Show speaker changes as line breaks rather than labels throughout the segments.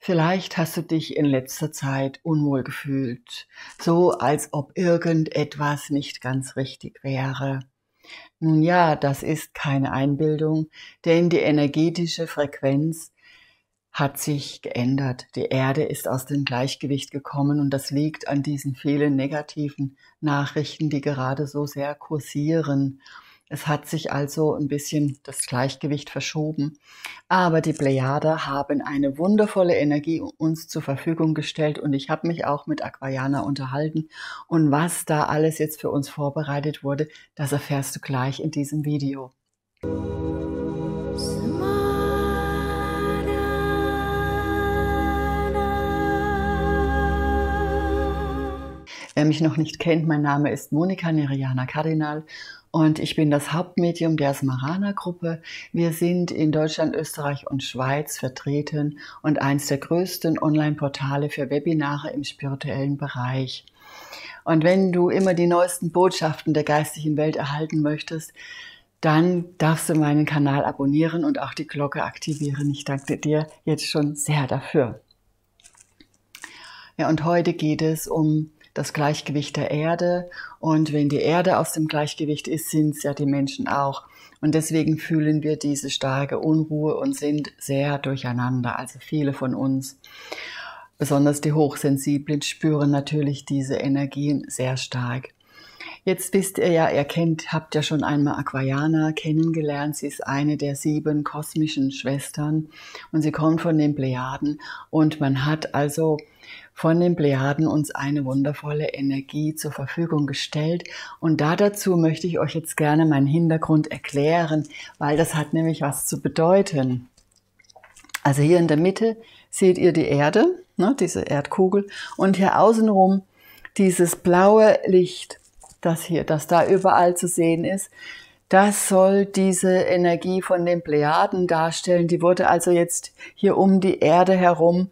Vielleicht hast du dich in letzter Zeit unwohl gefühlt, so als ob irgendetwas nicht ganz richtig wäre. Nun ja, das ist keine Einbildung, denn die energetische Frequenz hat sich geändert. Die Erde ist aus dem Gleichgewicht gekommen und das liegt an diesen vielen negativen Nachrichten, die gerade so sehr kursieren. Es hat sich also ein bisschen das Gleichgewicht verschoben. Aber die Plejader haben eine wundervolle Energie uns zur Verfügung gestellt und ich habe mich auch mit Aquajana unterhalten. Und was da alles jetzt für uns vorbereitet wurde, das erfährst du gleich in diesem Video. Wer mich noch nicht kennt, mein Name ist Monika Neriana Kardinal und ich bin das Hauptmedium der Smarana-Gruppe. Wir sind in Deutschland, Österreich und Schweiz vertreten und eins der größten Online-Portale für Webinare im spirituellen Bereich. Und wenn du immer die neuesten Botschaften der geistigen Welt erhalten möchtest, dann darfst du meinen Kanal abonnieren und auch die Glocke aktivieren. Ich danke dir jetzt schon sehr dafür. Ja, und heute geht es um das Gleichgewicht der Erde. Und wenn die Erde aus dem Gleichgewicht ist, sind es ja die Menschen auch. Und deswegen fühlen wir diese starke Unruhe und sind sehr durcheinander. Also viele von uns, besonders die Hochsensiblen, spüren natürlich diese Energien sehr stark. Jetzt wisst ihr ja, habt ja schon einmal Aquajana kennengelernt. Sie ist eine der 7 kosmischen Schwestern und sie kommt von den Plejaden. Und man hat also von den Plejaden uns eine wundervolle Energie zur Verfügung gestellt. Und dazu möchte ich euch jetzt gerne meinen Hintergrund erklären, weil das hat nämlich was zu bedeuten. Also hier in der Mitte seht ihr die Erde, ne, diese Erdkugel, und hier außenrum dieses blaue Licht, das da überall zu sehen ist. Das soll diese Energie von den Plejaden darstellen. Die wurde also jetzt hier um die Erde herum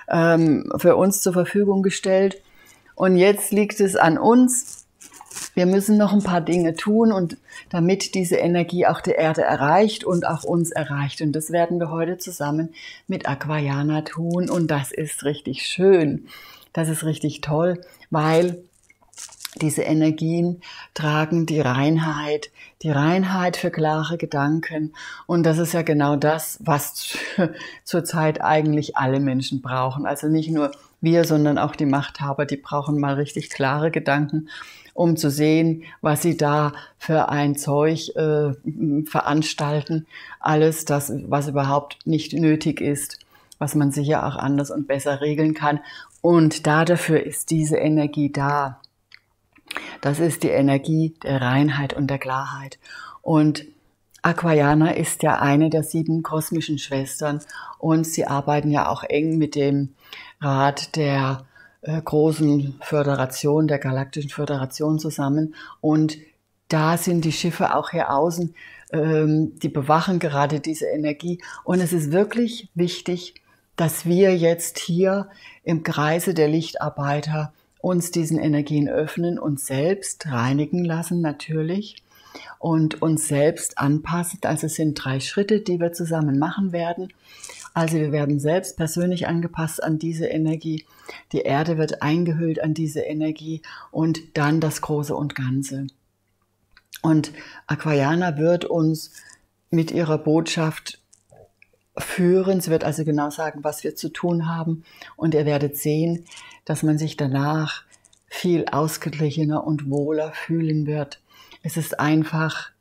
für uns zur Verfügung gestellt. Und jetzt liegt es an uns. Wir müssen noch ein paar Dinge tun, und damit diese Energie auch die Erde erreicht und auch uns erreicht. Und das werden wir heute zusammen mit Aquajana tun. Und das ist richtig schön. Das ist richtig toll, weil diese Energien tragen die Reinheit für klare Gedanken. Und das ist ja genau das, was zurzeit eigentlich alle Menschen brauchen. Also nicht nur wir, sondern auch die Machthaber, die brauchen mal richtig klare Gedanken, um zu sehen, was sie da für ein Zeug veranstalten. Alles das, was überhaupt nicht nötig ist, was man sicher auch anders und besser regeln kann. Und dafür ist diese Energie da. Das ist die Energie der Reinheit und der Klarheit. Und Aquajana ist ja eine der 7 kosmischen Schwestern und sie arbeiten ja auch eng mit dem Rat der großen Föderation, der Galaktischen Föderation zusammen. Und da sind die Schiffe auch hier außen, die bewachen gerade diese Energie. Und es ist wirklich wichtig, dass wir jetzt hier im Kreise der Lichtarbeiter uns diesen Energien öffnen, uns selbst reinigen lassen natürlich und uns selbst anpassen. Also es sind 3 Schritte, die wir zusammen machen werden. Also wir werden selbst persönlich angepasst an diese Energie. Die Erde wird eingehüllt an diese Energie und dann das Große und Ganze. Und Aquajana wird uns mit ihrer Botschaft führen. Sie wird also genau sagen, was wir zu tun haben. Und ihr werdet sehen, dass man sich danach viel ausgeglichener und wohler fühlen wird. Es ist einfach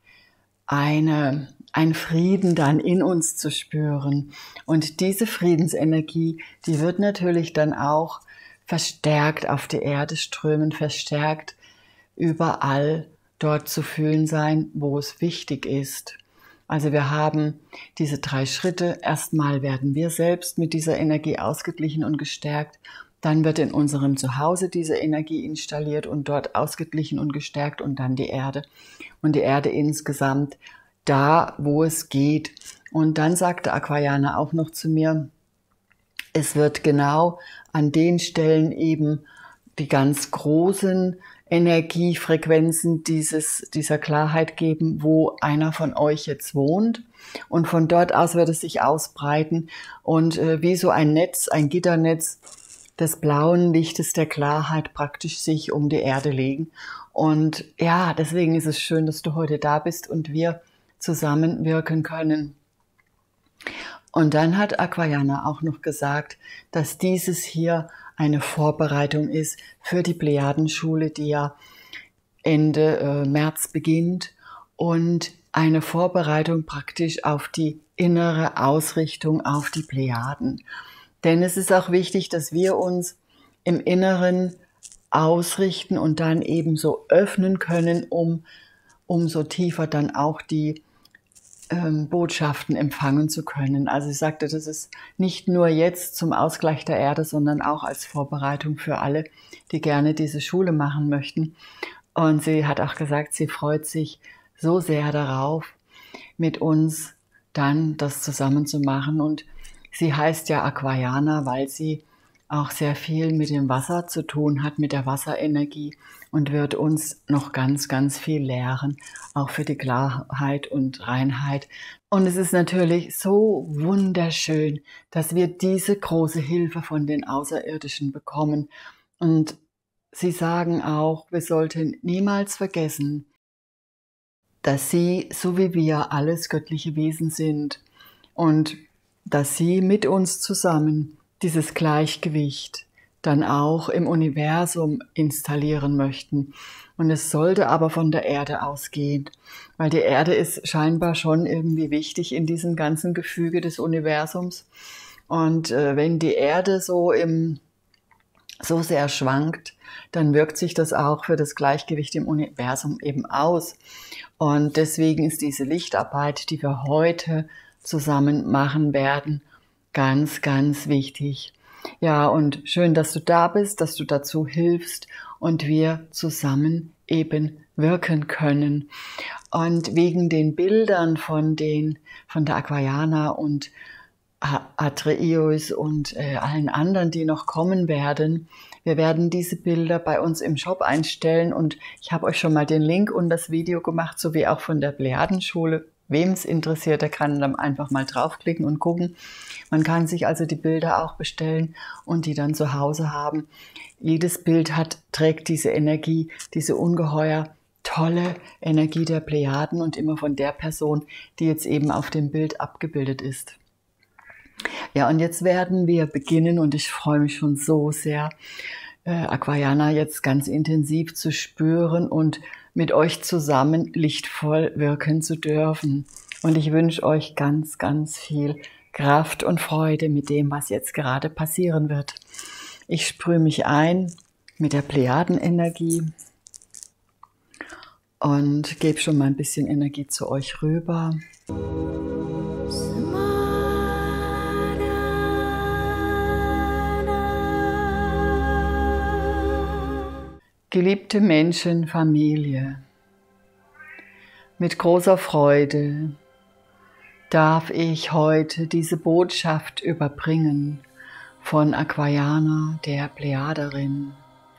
ein Frieden dann in uns zu spüren. Und diese Friedensenergie, die wird natürlich dann auch verstärkt auf die Erde strömen, verstärkt überall dort zu fühlen sein, wo es wichtig ist. Also wir haben diese 3 Schritte. Erstmal werden wir selbst mit dieser Energie ausgeglichen und gestärkt. Dann wird in unserem Zuhause diese Energie installiert und dort ausgeglichen und gestärkt und dann die Erde. Und die Erde insgesamt da, wo es geht. Und dann sagte Aquajana auch noch zu mir, es wird genau an den Stellen eben die ganz großen Energiefrequenzen dieser Klarheit geben, wo einer von euch jetzt wohnt. Und von dort aus wird es sich ausbreiten und wie so ein Netz, ein Gitternetz des blauen Lichtes der Klarheit praktisch sich um die Erde legen. Und ja, deswegen ist es schön, dass du heute da bist und wir zusammenwirken können. Und dann hat Aquajana auch noch gesagt, dass dieses hier eine Vorbereitung ist für die Plejadenschule, die ja Ende März beginnt, und eine Vorbereitung praktisch auf die innere Ausrichtung auf die Plejaden. Denn es ist auch wichtig, dass wir uns im Inneren ausrichten und dann eben so öffnen können, um umso tiefer dann auch die Botschaften empfangen zu können. Also ich sagte, das ist nicht nur jetzt zum Ausgleich der Erde, sondern auch als Vorbereitung für alle, die gerne diese Schule machen möchten. Und sie hat auch gesagt, sie freut sich so sehr darauf, mit uns dann das zusammen zu machen. Und sie heißt ja Aquajana, weil sie auch sehr viel mit dem Wasser zu tun hat, mit der Wasserenergie, und wird uns noch ganz, ganz viel lehren, auch für die Klarheit und Reinheit. Und es ist natürlich so wunderschön, dass wir diese große Hilfe von den Außerirdischen bekommen. Und sie sagen auch, wir sollten niemals vergessen, dass sie, so wie wir, alles göttliche Wesen sind und dass sie mit uns zusammen dieses Gleichgewicht dann auch im Universum installieren möchten. Und es sollte aber von der Erde ausgehen, weil die Erde ist scheinbar schon irgendwie wichtig in diesem ganzen Gefüge des Universums. Und wenn die Erde so sehr schwankt, dann wirkt sich das auch für das Gleichgewicht im Universum eben aus. Und deswegen ist diese Lichtarbeit, die wir heute zusammen machen werden, ganz, ganz wichtig. Ja, und schön, dass du da bist, dass du dazu hilfst und wir zusammen eben wirken können. Und wegen den Bildern von der Aquajana und Atreus und allen anderen, die noch kommen werden, wir werden diese Bilder bei uns im Shop einstellen, und ich habe euch schon mal den Link und das Video gemacht, sowie auch von der Plejadenschule. Wem es interessiert, der kann dann einfach mal draufklicken und gucken. Man kann sich also die Bilder auch bestellen und die dann zu Hause haben. Jedes Bild trägt diese Energie, diese ungeheuer tolle Energie der Plejaden und immer von der Person, die jetzt eben auf dem Bild abgebildet ist. Ja, und jetzt werden wir beginnen, und ich freue mich schon so sehr, Aquajana jetzt ganz intensiv zu spüren und mit euch zusammen lichtvoll wirken zu dürfen. Und ich wünsche euch ganz, ganz viel Kraft und Freude mit dem, was jetzt gerade passieren wird. Ich sprühe mich ein mit der Plejadenenergie und gebe schon mal ein bisschen Energie zu euch rüber. Geliebte Menschen, Familie, mit großer Freude darf ich heute diese Botschaft überbringen von Aquajana, der Plejaderin.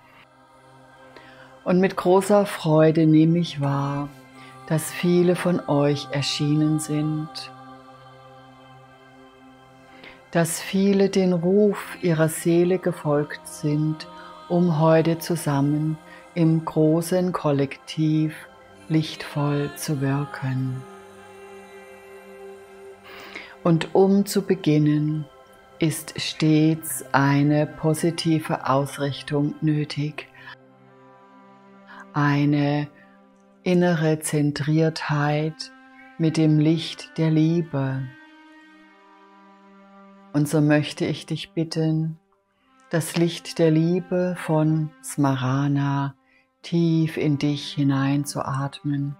Und mit großer Freude nehme ich wahr, dass viele von euch erschienen sind, dass viele den Ruf ihrer Seele gefolgt sind, um heute zusammen im großen Kollektiv lichtvoll zu wirken. Und um zu beginnen, ist stets eine positive Ausrichtung nötig, eine innere Zentriertheit mit dem Licht der Liebe. Und so möchte ich dich bitten, das Licht der Liebe von Smarana tief in dich hineinzuatmen.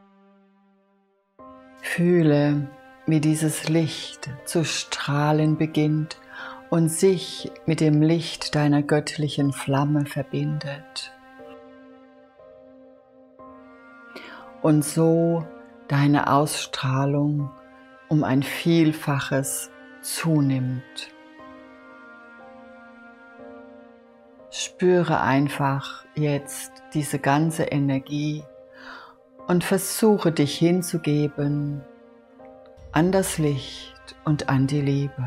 Fühle, wie dieses Licht zu strahlen beginnt und sich mit dem Licht deiner göttlichen Flamme verbindet. Und so deine Ausstrahlung um ein Vielfaches zunimmt. Spüre einfach jetzt diese ganze Energie und versuche dich hinzugeben an das Licht und an die Liebe.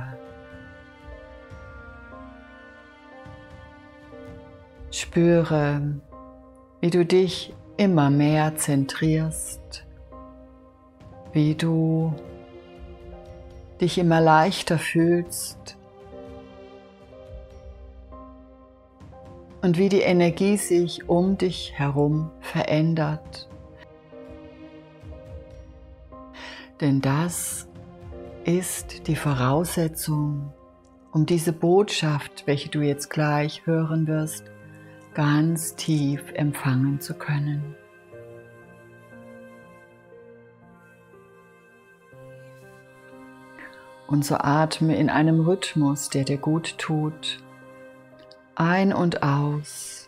Spüre, wie du dich immer mehr zentrierst, wie du dich immer leichter fühlst und wie die Energie sich um dich herum verändert. Denn das ist die Voraussetzung, um diese Botschaft, welche du jetzt gleich hören wirst, ganz tief empfangen zu können. Und so atme in einem Rhythmus, der dir gut tut, ein und aus.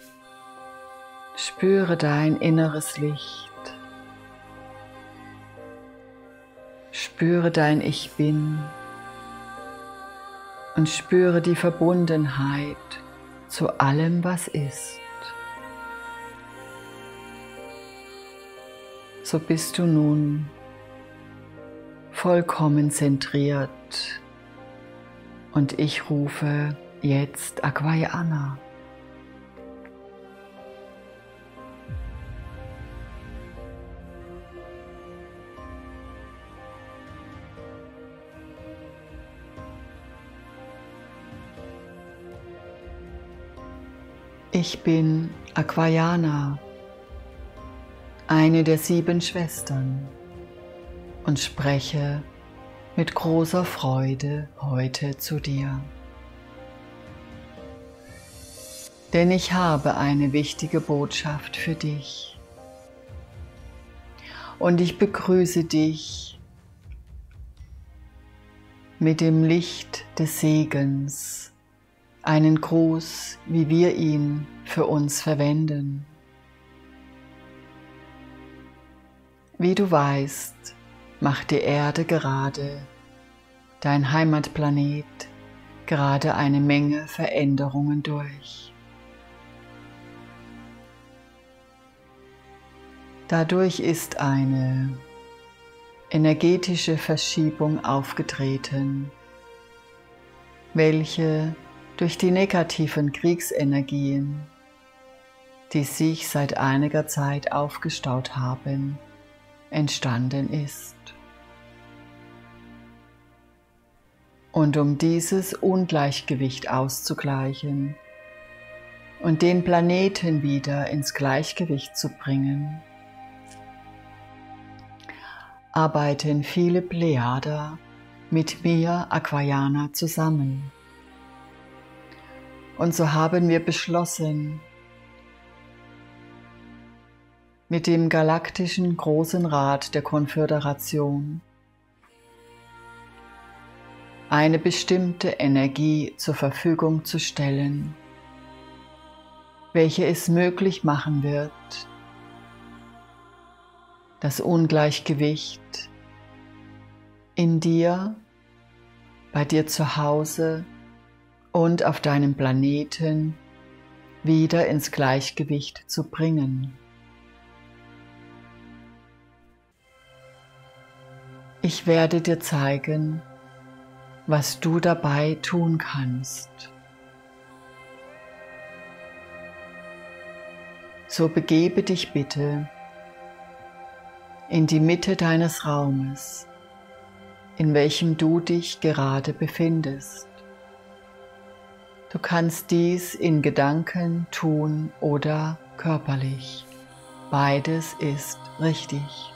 Spüre dein inneres Licht. Spüre dein Ich Bin und spüre die Verbundenheit zu allem, was ist. So bist du nun vollkommen zentriert und ich rufe jetzt Aquajana. Ich bin Aquajana, eine der 7 Schwestern, und spreche mit großer Freude heute zu dir. Denn ich habe eine wichtige Botschaft für dich. Und ich begrüße dich mit dem Licht des Segens, einen Gruß, wie wir ihn für uns verwenden. Wie du weißt, macht die Erde gerade, dein Heimatplanet, gerade eine Menge Veränderungen durch. Dadurch ist eine energetische Verschiebung aufgetreten, welche durch die negativen Kriegsenergien, die sich seit einiger Zeit aufgestaut haben, entstanden ist. Und um dieses Ungleichgewicht auszugleichen und den Planeten wieder ins Gleichgewicht zu bringen, arbeiten viele Plejader mit mir, Aquajana, zusammen. Und so haben wir beschlossen, mit dem Galaktischen Großen Rat der Konföderation eine bestimmte Energie zur Verfügung zu stellen, welche es möglich machen wird, das Ungleichgewicht in dir, bei dir zu Hause und auf deinem Planeten wieder ins Gleichgewicht zu bringen. Ich werde dir zeigen, was du dabei tun kannst. So begebe dich bitte in die Mitte deines Raumes, in welchem du dich gerade befindest. Du kannst dies in Gedanken tun oder körperlich. Beides ist richtig.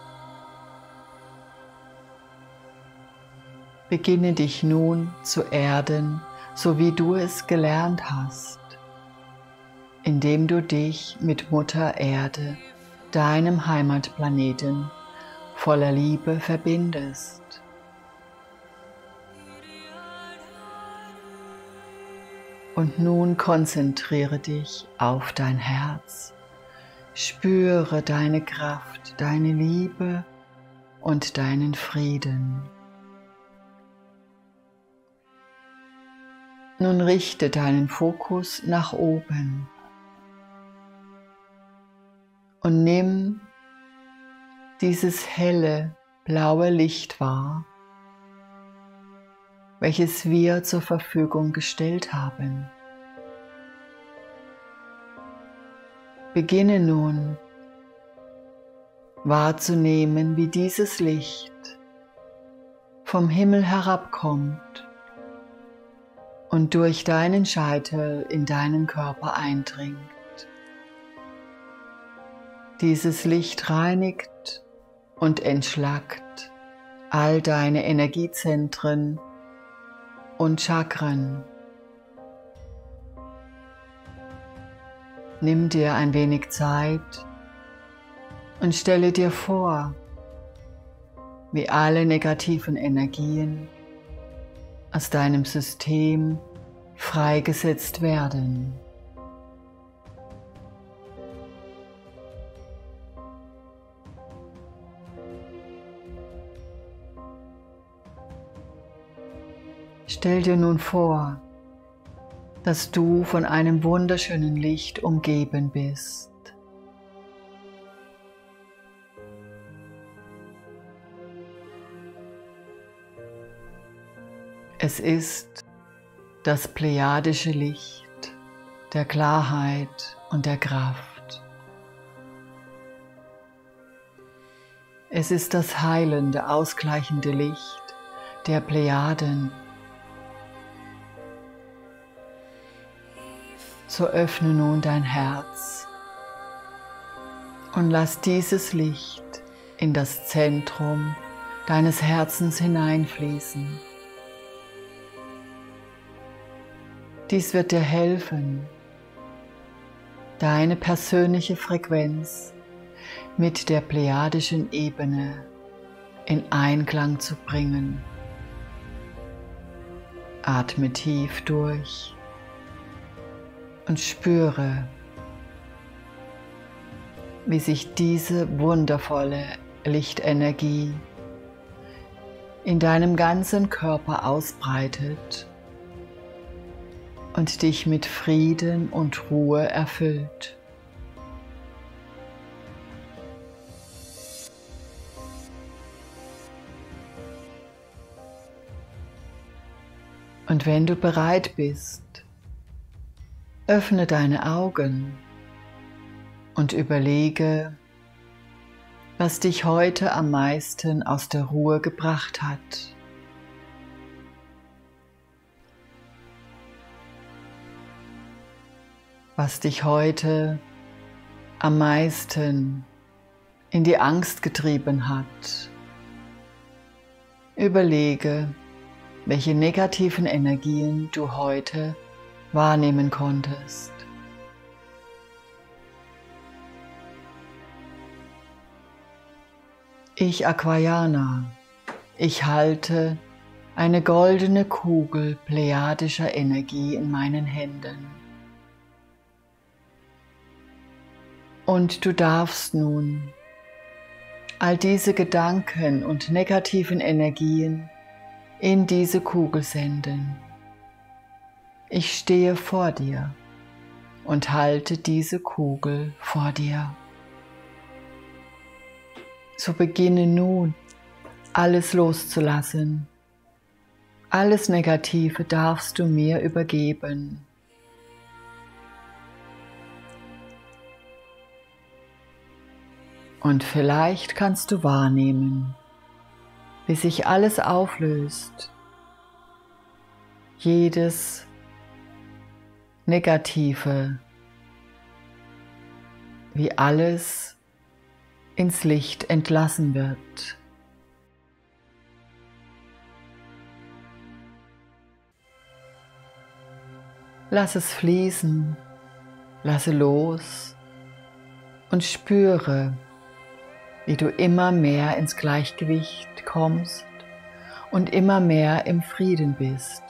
Beginne dich nun zu erden, so wie du es gelernt hast, indem du dich mit Mutter Erde, deinem Heimatplaneten, voller Liebe verbindest. Und nun konzentriere dich auf dein Herz. Spüre deine Kraft, deine Liebe und deinen Frieden. Nun richte deinen Fokus nach oben und nimm dieses helle, blaue Licht wahr, welches wir zur Verfügung gestellt haben. Beginne nun wahrzunehmen, wie dieses Licht vom Himmel herabkommt und durch deinen Scheitel in deinen Körper eindringt. Dieses Licht reinigt und entschlackt all deine Energiezentren und Chakren. Nimm dir ein wenig Zeit und stelle dir vor, wie alle negativen Energien aus deinem System freigesetzt werden. Stell dir nun vor, dass du von einem wunderschönen Licht umgeben bist. Es ist das plejadische Licht der Klarheit und der Kraft. Es ist das heilende, ausgleichende Licht der Plejaden. So öffne nun dein Herz und lass dieses Licht in das Zentrum deines Herzens hineinfließen. Dies wird dir helfen, deine persönliche Frequenz mit der plejadischen Ebene in Einklang zu bringen. Atme tief durch und spüre, wie sich diese wundervolle Lichtenergie in deinem ganzen Körper ausbreitet und dich mit Frieden und Ruhe erfüllt. Und wenn du bereit bist, öffne deine Augen und überlege, was dich heute am meisten aus der Ruhe gebracht hat. Was dich heute am meisten in die Angst getrieben hat. Überlege, welche negativen Energien du heute wahrnehmen konntest. Ich, Aquajana, ich halte eine goldene Kugel plejadischer Energie in meinen Händen. Und du darfst nun all diese Gedanken und negativen Energien in diese Kugel senden. Ich stehe vor dir und halte diese Kugel vor dir. So beginne nun, alles loszulassen. Alles Negative darfst du mir übergeben. Und vielleicht kannst du wahrnehmen, wie sich alles auflöst. Jedes Negative, wie alles ins Licht entlassen wird. Lass es fließen, lasse los und spüre, wie du immer mehr ins Gleichgewicht kommst und immer mehr im Frieden bist.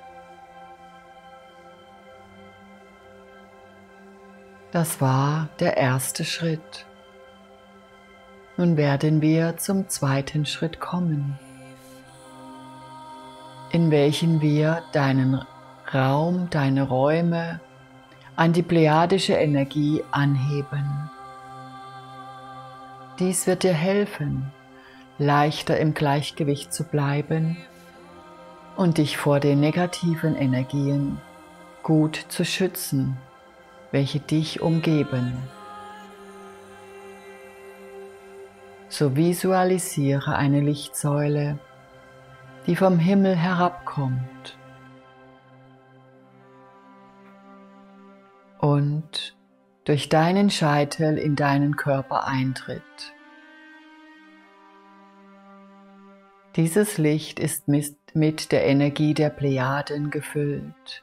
Das war der erste Schritt. Nun werden wir zum zweiten Schritt kommen, in welchen wir deinen Raum, deine Räume an die plejadische Energie anheben. Dies wird dir helfen, leichter im Gleichgewicht zu bleiben und dich vor den negativen Energien gut zu schützen, welche dich umgeben. So visualisiere eine Lichtsäule, die vom Himmel herabkommt und durch deinen Scheitel in deinen Körper eintritt. Dieses Licht ist mit der Energie der Plejaden gefüllt.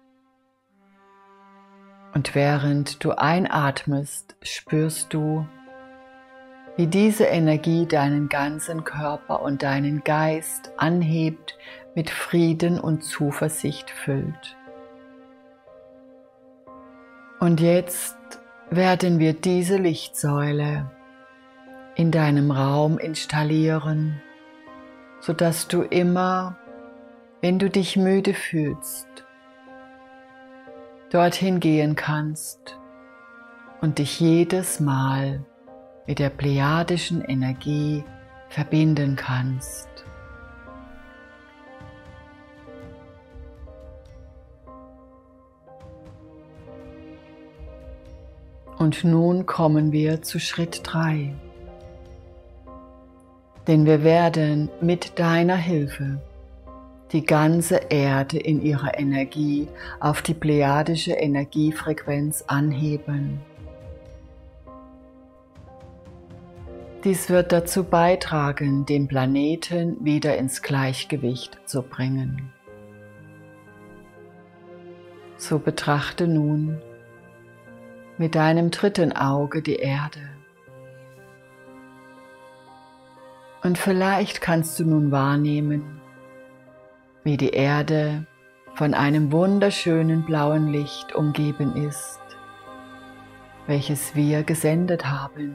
Und während du einatmest, spürst du, wie diese Energie deinen ganzen Körper und deinen Geist anhebt, mit Frieden und Zuversicht füllt. Und jetzt werden wir diese Lichtsäule in deinem Raum installieren, sodass du immer, wenn du dich müde fühlst, dorthin gehen kannst und dich jedes Mal mit der plejadischen Energie verbinden kannst. Und nun kommen wir zu Schritt 3. Denn wir werden mit deiner Hilfe die ganze Erde in ihrer Energie auf die plejadische Energiefrequenz anheben. Dies wird dazu beitragen, den Planeten wieder ins Gleichgewicht zu bringen. So betrachte nun mit deinem dritten Auge die Erde. Und vielleicht kannst du nun wahrnehmen, wie die Erde von einem wunderschönen blauen Licht umgeben ist, welches wir gesendet haben.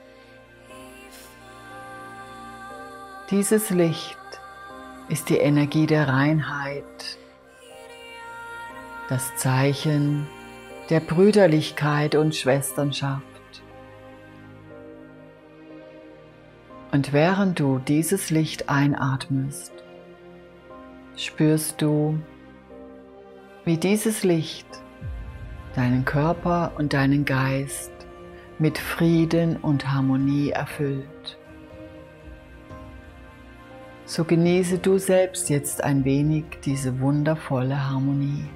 Dieses Licht ist die Energie der Reinheit, das Zeichen der Brüderlichkeit und Schwesternschaft. Und während du dieses Licht einatmest, spürst du, wie dieses Licht deinen Körper und deinen Geist mit Frieden und Harmonie erfüllt. So genieße du selbst jetzt ein wenig diese wundervolle Harmonie.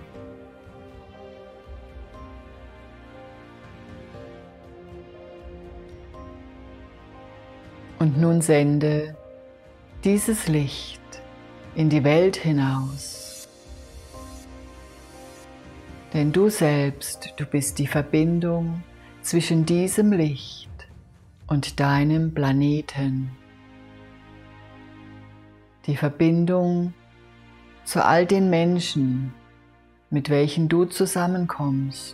Und nun sende dieses Licht in die Welt hinaus. Denn du selbst, du bist die Verbindung zwischen diesem Licht und deinem Planeten. Die Verbindung zu all den Menschen, mit welchen du zusammenkommst.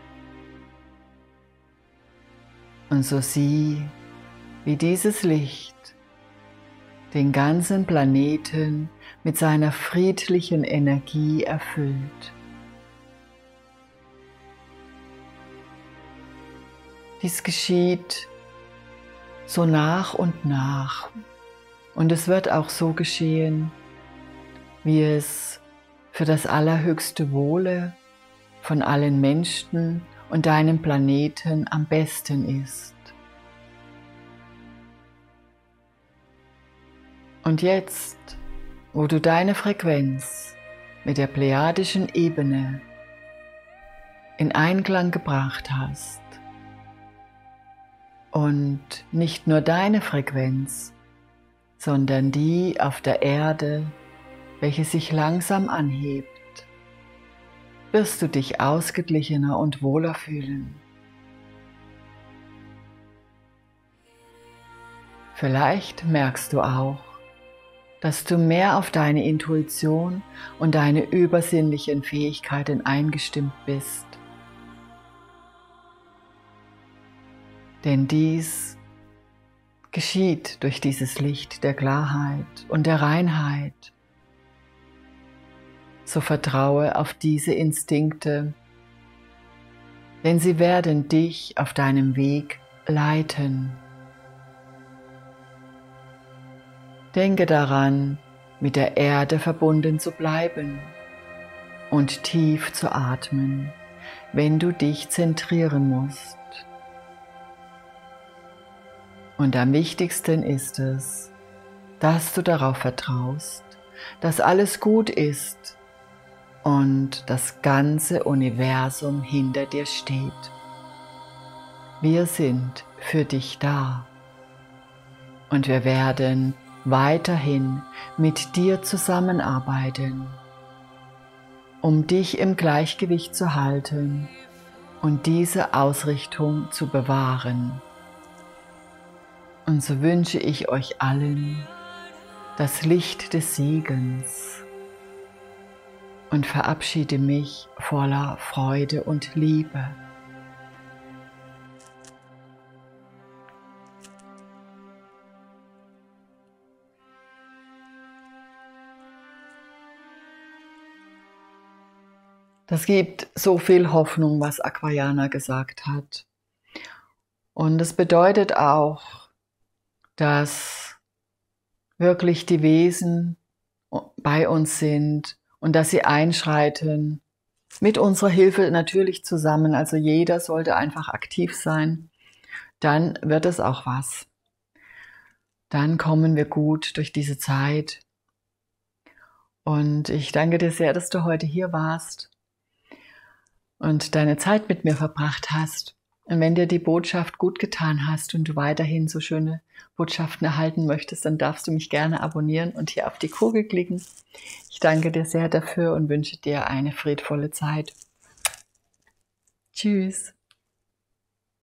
Und so sieh, wie dieses Licht den ganzen Planeten mit seiner friedlichen Energie erfüllt. Dies geschieht so nach und nach. Und es wird auch so geschehen, wie es für das allerhöchste Wohle von allen Menschen und deinem Planeten am besten ist. Und jetzt, wo du deine Frequenz mit der plejadischen Ebene in Einklang gebracht hast und nicht nur deine Frequenz, sondern die auf der Erde, welche sich langsam anhebt, wirst du dich ausgeglichener und wohler fühlen. Vielleicht merkst du auch, dass du mehr auf deine Intuition und deine übersinnlichen Fähigkeiten eingestimmt bist. Denn dies geschieht durch dieses Licht der Klarheit und der Reinheit. so vertraue auf diese Instinkte, denn sie werden dich auf deinem Weg leiten. Denke daran, mit der Erde verbunden zu bleiben und tief zu atmen, wenn du dich zentrieren musst. Und am wichtigsten ist es, dass du darauf vertraust, dass alles gut ist und das ganze Universum hinter dir steht. Wir sind für dich da und wir werden weiterhin mit dir zusammenarbeiten, um dich im Gleichgewicht zu halten und diese Ausrichtung zu bewahren. Und so wünsche ich euch allen das Licht des Segens und verabschiede mich voller Freude und Liebe. Das gibt so viel Hoffnung, was Aquajana gesagt hat. Und es bedeutet auch, dass wirklich die Wesen bei uns sind und dass sie einschreiten, mit unserer Hilfe natürlich zusammen. Also jeder sollte einfach aktiv sein. Dann wird es auch was. Dann kommen wir gut durch diese Zeit. Und ich danke dir sehr, dass du heute hier warst und deine Zeit mit mir verbracht hast. Und wenn dir die Botschaft gut getan hast und du weiterhin so schöne Botschaften erhalten möchtest, dann darfst du mich gerne abonnieren und hier auf die Kugel klicken. Ich danke dir sehr dafür und wünsche dir eine friedvolle Zeit. Tschüss.